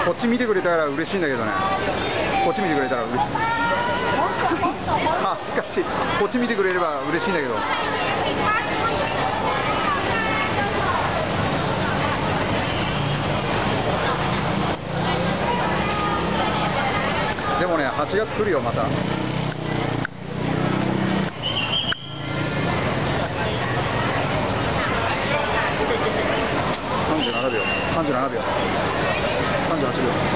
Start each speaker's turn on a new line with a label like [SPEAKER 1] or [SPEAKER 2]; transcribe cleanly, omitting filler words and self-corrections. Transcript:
[SPEAKER 1] こっち見てくれたら嬉しいんだけどね。こっち見てくれたら嬉しい。あ、しかしこっち見てくれれば嬉しいんだけど。でもね、8月来るよ、また。37秒、37秒、38秒。